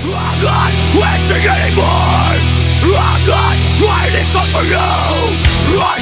I'm not wasting anymore. I'm not writing songs for you.